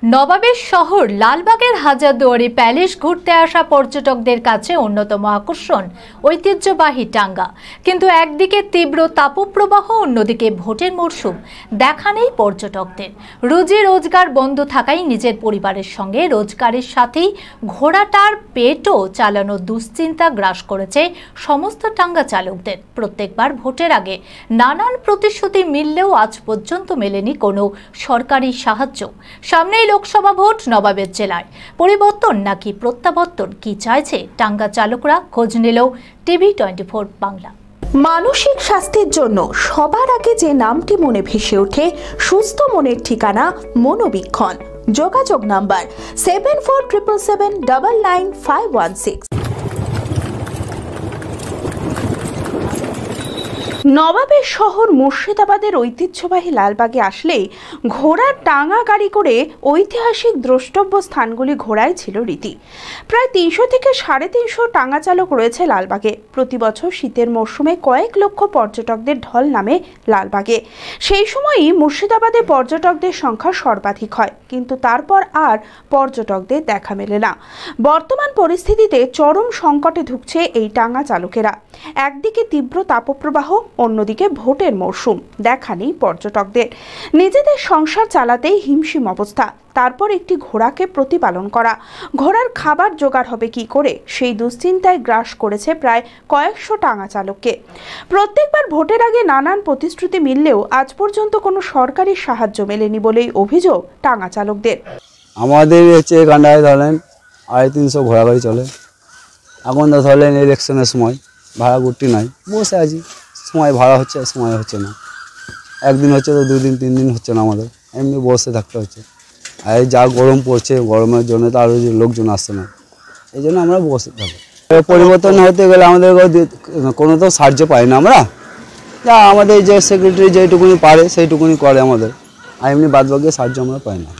নবাবের শহর লালবাগের হাজারদুয়ারি প্যালেস ঘুরতে আসা পর্যটকদের কাছে অন্যতম আকর্ষণ ঐতিহ্যবাহী টাঙ্গা। কিন্তু একদিকে তীব্র তাপপ্রবাহ, অন্যদিকে ভোটের মরশুম। দেখা নেই পর্যটকদের। রুজি রোজগার বন্ধ থাকায় নিজের পরিবারের সঙ্গে রোজগারের সাথেই ঘোড়াটার পেটও চালানোর দুশ্চিন্তা গ্রাস করেছে সমস্ত টাঙ্গা চালকদের। প্রত্যেকবার ভোটের আগে নানান প্রতিশ্রুতি মিললেও আজ পর্যন্ত মেলেনি কোনো সরকারি সাহায্য। সামনেই লোকসভা ভোট, নবাবের জেলায় পরিবর্তন নাকি প্রত্যাবর্তন, কি চাইছে টাঙ্গা চালকরা? খোঁজ নিল টিভি24 বাংলা। মানসিক স্বাস্থ্যের জন্য সবার আগে যে নামটি মনে ভেসে ওঠে, সুস্থ মনের ঠিকানা মনোবীক্ষণ। যোগাযোগ নাম্বার 7477799516। নবাবের শহর মুর্শিদাবাদের ঐতিহ্যবাহী লালবাগে আসলেই ঘোড়ার টাঙা গাড়ি করে ঐতিহাসিক দ্রষ্টব্য স্থানগুলি ঘোরায় ছিল রীতি। প্রায় 300 থেকে 350 টাঙা চালক রয়েছে লালবাগে। প্রতি বছর শীতের মরশুমে কয়েক লক্ষ পর্যটকদের ঢল নামে লালবাগে। সেই সময়ই মুর্শিদাবাদে পর্যটকদের সংখ্যা সর্বাধিক হয়, কিন্তু তারপর আর পর্যটকদের দেখা মেলে না। বর্তমান পরিস্থিতিতে চরম সংকটে ঢুকছে এই টাঙা চালকেরা। একদিকে তীব্র তাপপ্রবাহ, অন্যদিকে ভোটের মরশুম। দেখা নেই পর্যটকদের। নিজেদের সংসার চালাতেই হিমশিম অবস্থা। তারপর একটি ঘোড়াকে প্রতিপালন করা, ঘোড়ার খাবার জোগাড় হবে কি করে, সেই দুশ্চিন্তায় গ্রাস করেছে প্রায় কয়েকশো টাঙা চালককে। প্রত্যেকবার ভোটের আগে নানান প্রতিশ্রুতি মিললেও আজ পর্যন্ত কোনো সরকারি সাহায্য মেলেনি বলেই অভিযোগ টাঙা চালকদের। আমাদের হচ্ছে গান্ডায় ধরেন 250-300 ঘোড়া গাড়ি চলে। এখন তো ধরেন ইলেকশনের সময় ভাড়া গুটি নাই, বসে আছি। সময় ভাড়া হচ্ছে, সময় হচ্ছে না। একদিন হচ্ছে তো 2 দিন 3 দিন হচ্ছে না, আমাদের এমনি বসে থাকতে হচ্ছে। আর যা গরম পড়ছে, গরমের জন্য তো আরও লোকজন আসছে না, এই জন্য আমরা বসে থাকি। পরিবর্তন হতে গেলে আমাদের কোনো তো সাহায্য পাই না আমরা। যা আমাদের যে সেক্রেটারি যেটুকুনি পারে সেইটুকুনি করে আমাদের, আর এমনি বাদ বাকি সাহায্য আমরা পাই না।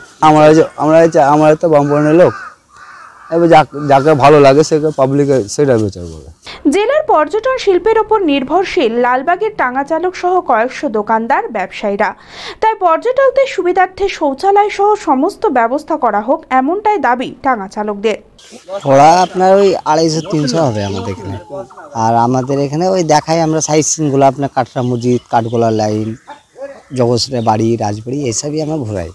আমরা তো বামপনের লোক, এবার যাকে ভালো লাগে সেকে পাবলিকে সেটা বিচার করে। জেলার পর্যটন শিল্পের ওপর নির্ভরশীল লালবাগের টাঙা চালক সহ কয়েকশো দোকানদার, ব্যবসায়ীরা। তাই পর্যটকদের সুবিধার্থে শৌচালয় সহ সমস্ত ব্যবস্থা করা হোক, এমনটাই দাবি টাঙা চালকদের। ঘোড়া আপনার ওই 250-300 হবে আমাদের এখানে। আর আমাদের এখানে ওই দেখাই আমরা সাইট সিনগুলো, আপনার কাটরা মসজিদ, কাঠগোলা লাইন, জগৎসরে বাড়ি, রাজবাড়ি, এইসবই আমরা ঘোরাই।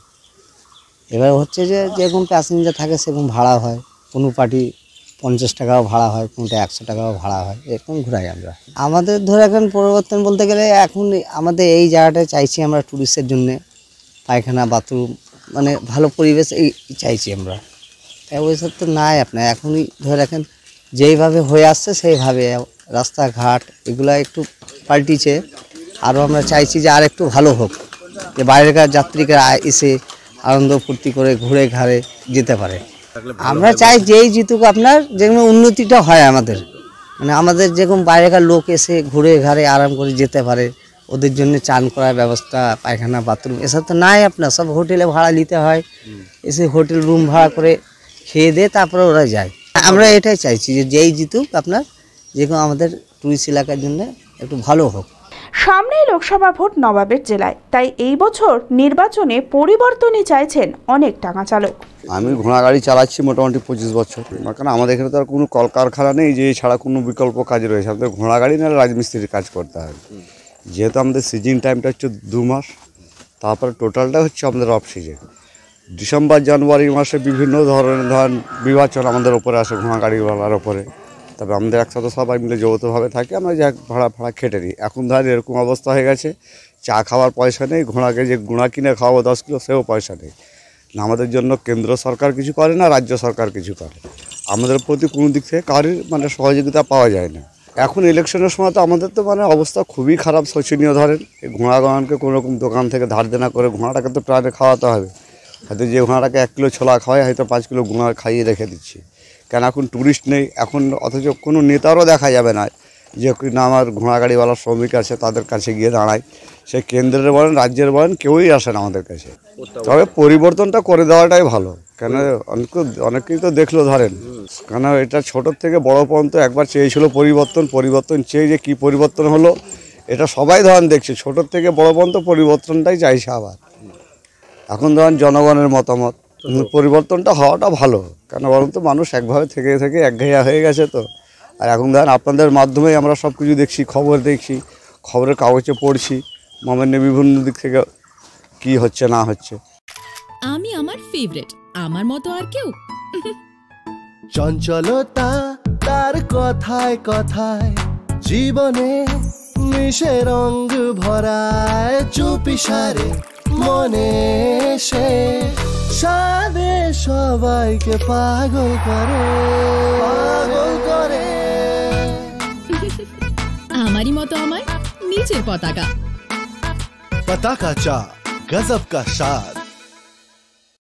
এবার হচ্ছে যে যেরকম প্যাসেঞ্জার থাকে সেরকম ভাড়া হয়। কোনো পার্টি 50 টাকাও ভাড়া হয়, কোনটা 100 টাকাও ভাড়া হয়, এরকম ঘুরাই আমরা। আমাদের ধরে এখন পরিবর্তন বলতে গেলে এখন আমাদের এই জায়গাটা চাইছি আমরা ট্যুরিস্টের জন্যে, পায়খানা, বাথরুম, মানে ভালো পরিবেশ এই চাইছি আমরা। তাই ওইসব তো নাই আপনার। এখনই ধরে রাখেন যেইভাবে হয়ে আসছে সেইভাবে রাস্তাঘাট এগুলো একটু পাল্টিছে। আরও আমরা চাইছি যে আর একটু ভালো হোক, যে বাইরেকার যাত্রীরা এসে আনন্দ ফুর্তি করে ঘুরে ঘাড়ে যেতে পারে। আমরা চাই যেই জিতুক আপনার যেগুলো উন্নতিটা হয় আমাদের, মানে আমাদের যেরকম বাইরেকার লোক এসে ঘুরে ঘাড়ে আরাম করে যেতে পারে, ওদের জন্য চান করার ব্যবস্থা, পায়খানা, বাথরুম এসব তো নাই আপনার। সব হোটেলে ভাড়া নিতে হয়, এসে হোটেল রুম ভাড়া করে খেয়ে দিয়ে তারপরে ওরা যায়। আমরা এটাই চাইছি যে যেই জিতুক আপনার যেরকম আমাদের টুরিস্ট এলাকার জন্য একটু ভালো হোক। সামনেই লোকসভা ভোট নবাবের জেলায়, তাই এই বছর নির্বাচনে পরিবর্তনই চাইছেন অনেক টাঙা চালক। আমি ঘোড়া গাড়ি চালাচ্ছি মোটামুটি 25 বছর। কারণ আমাদের এখানে তো আর কোনো কলকারখানা নেই যে ছাড়া কোনো বিকল্প কাজ রয়েছে। আমাদের ঘোড়া গাড়ি না রাজমিস্ত্রির কাজ করতে হয়। যেহেতু আমাদের সিজন টাইমটা হচ্ছে 2 মাস, তারপরে টোটালটা হচ্ছে আমাদের অফ সিজন। ডিসেম্বর জানুয়ারি মাসে বিভিন্ন ধরনের বিভাজন আমাদের ওপরে আসে, ঘোড়া গাড়িওয়ালার ওপরে। তবে আমাদের একসাথে সবাই মিলে যৌথভাবে থাকি, আমরা যা ভাড়া খেটে নিই। এখন ধর এরকম অবস্থা হয়ে গেছে, চা খাওয়ার পয়সা নেই, ঘোড়াকে যে গুঁড়া কিনে খাওয়াবো 10 কিলো সেও পয়সা নেই। না আমাদের জন্য কেন্দ্র সরকার কিছু করে না, রাজ্য সরকার কিছু করে। আমাদের প্রতি কোনো দিক থেকে কারোর মানে সহযোগিতা পাওয়া যায় না। এখন ইলেকশনের সময় তো আমাদের তো মানে অবস্থা খুবই খারাপ, শোচনীয়। ধরেন এই ঘোড়াগণকে কোনোরকম দোকান থেকে ধার দেনা করে ঘোড়াটাকে তো প্রাণে খাওয়াতে হবে। হয়তো যে ঘোড়াটাকে 1 কিলো ছোলা খাওয়ায়, হয়তো 5 কিলো গুঁড়া খাইয়ে রেখে দিচ্ছি। কেন এখন ট্যুরিস্ট নেই এখন, অথচ কোনো নেতারও দেখা যাবে না যে না আমার ঘোড়া গাড়িওয়ালা শ্রমিক আছে তাদের কাছে গিয়ে দাঁড়ায়। সে কেন্দ্রের বলেন রাজ্যের বলেন কেউই আসে না আমাদের কাছে। তবে পরিবর্তনটা করে দেওয়াটাই ভালো। কেন অনেকেই তো দেখলো ধরেন, কেন এটা ছোটোর থেকে বড় পর্যন্ত একবার চেয়েছিল পরিবর্তন চেয়ে যে কী পরিবর্তন হলো এটা সবাই ধরেন দেখছে। ছোটোর থেকে বড় পর্যন্ত পরিবর্তনটাই চাইছে আবার। এখন ধরেন জনগণের মতামত, পরিবর্তনটা হওয়াটা ভালো, কেন বলুন তো, মানুষ একভাবে থেকে থেকে একঘেয়া হয়ে গেছে তো। আর এখন ধরেন আপনাদের মাধ্যমেই আমরা সব কিছু দেখছি, খবর দেখছি, খবরের কাগজে পড়ছি, মোবাইলে বিভিন্ন দিক থেকে কি হচ্ছে না হচ্ছে। আমি আমার ফেভারিট, আমার মতো আর কেউ। চঞ্চলতা তার কথায় কথায় জীবনে মিশে রঙ ভরায়, চুপি সারে মনে সে সাদে সবাইকে পাগল করে, পাগল করে। আমারই মতো আমার নিজের পতাকা। पताका चा गजब का स्वाद।